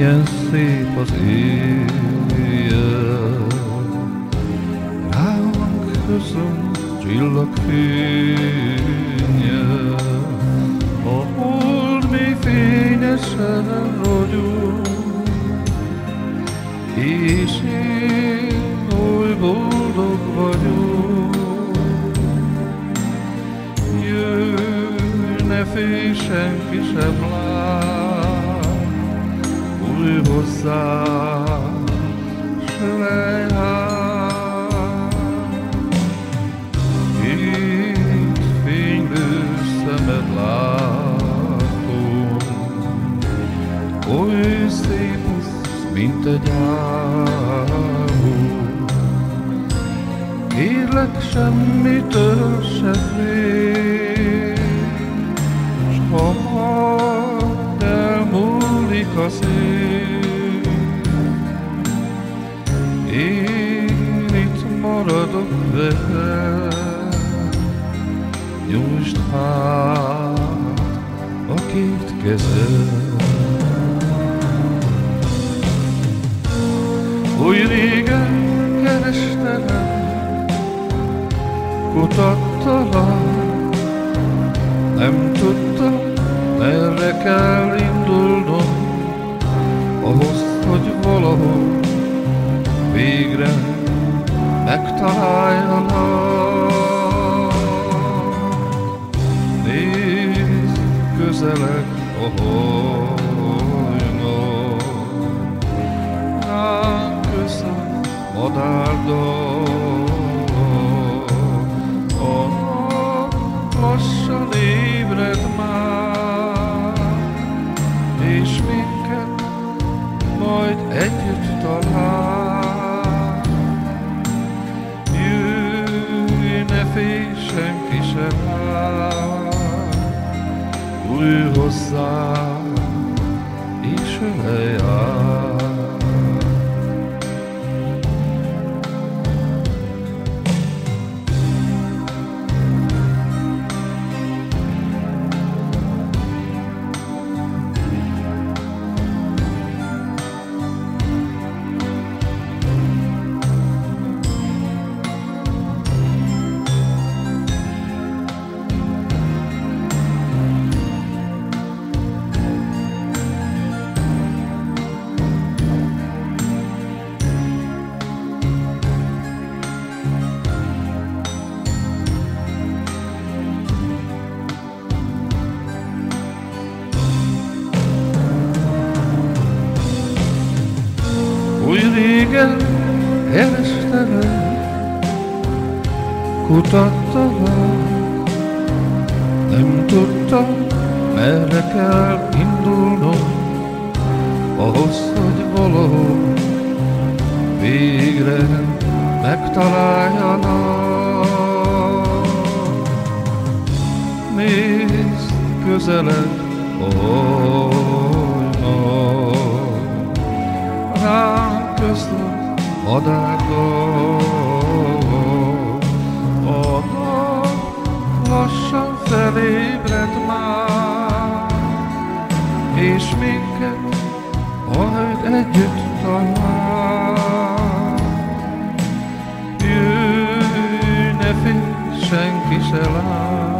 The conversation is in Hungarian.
Milyen szép az éjjel, ránk köszön csillagfénye, a hold mély fényesen ragyog, és én oly boldog vagyok. Jöjj, ne félj, senki sem lát, új hozzá, s lej hát. Itt fénylő szemed látom, oly szép az, mint egy álom. Kérlek, semmitől se félj, s ha majd elmúlik a szél, én itt maradok veled. Nyújtsd hát a két kezed. Oly régen kerestelek, kutattalak, nem tudtam, merre kell indulnom, ahhoz, hogy valahol végre megtaláljalak. Nézd, közeleg a hajnal, ránk köszön madárdal. A nap lassan ébred már, és minket majd együtt talál. Jöjj, ne félj, senki sem lát, ülj hozzá, és ölelj át. Oly régen kerestelek, kutattalak, nem tudtam, merre kell indulnom, ahhoz, hogy valahol végre megtaláljanak. Nézd, közeleg a hajnal, ránk köszön madárgal. A nap lassan felébred már, és minket majd együtt talál. Jöjj, ne félj, senki se lát,